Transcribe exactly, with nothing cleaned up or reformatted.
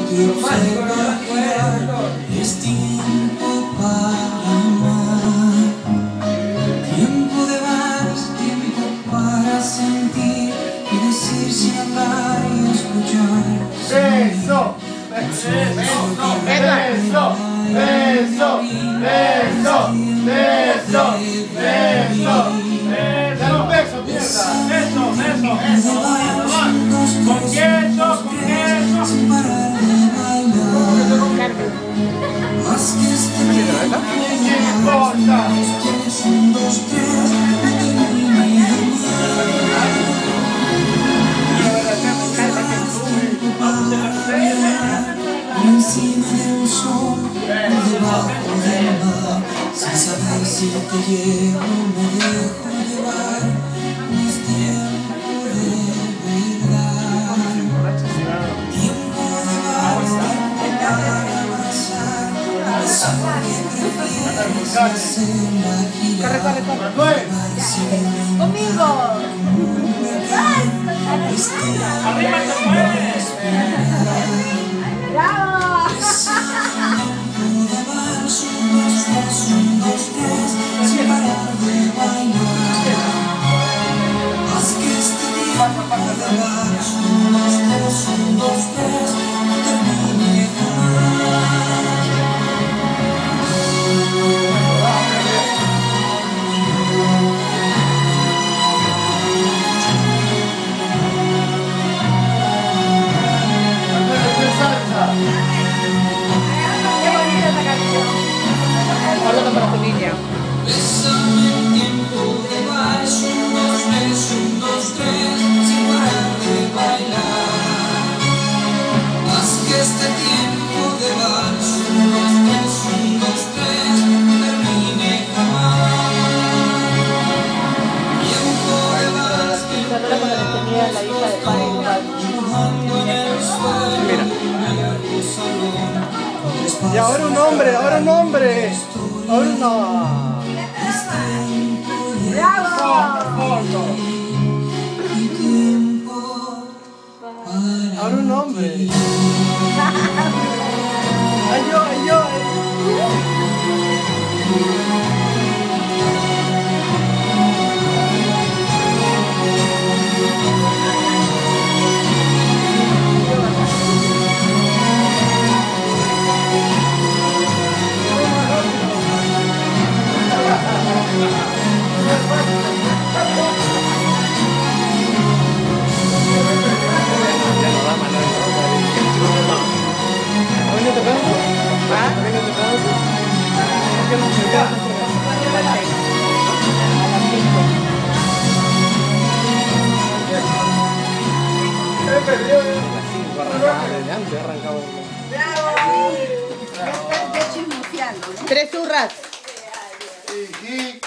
te observo, es tiempo para amar, tiempo de vals, tiempo para sentir y decir sin hablar y escuchar. Beso, beso, beso, beso, beso, beso, beso, beso. Dale un beso, mierda. Beso, beso, beso. Con queso, con queso. Sin parar de bailar. Más que este tiempo de amar, tienes un, dos, tres, no termine de amar. Encima de un sol, debajo del mar, sin saber si te llevo, me dejo llevar. No es tiempo de verdad, tiempo de vals, tiempo para abrazar. Eso que prefieres hacerla girar, llevarse ¡Conmigo! es tiempo de respirar. ¡Bravo! Un, dos, tres, sin parar de bailar. Haz que este tiempo de vals, un, dos, tres, un, dos, tres, no termine jamás. ¡Qué bonita esta canción! Hablando para tu niña. Bésame el tiempo de vals, un, dos, tres, un, dos, tres, sin parar de bailar. Haz que este tiempo de vals, un, dos, tres, un, dos, tres, no termine jamás. Tiempo de vals, tiempo de vals, dibujando en el suelo, en el salón. Y ahora un hombre, ahora un hombre. Ahora no. ¡Bravo! Ahora un hombre. Ay, yo, ay, yo. Tres churras. Y, y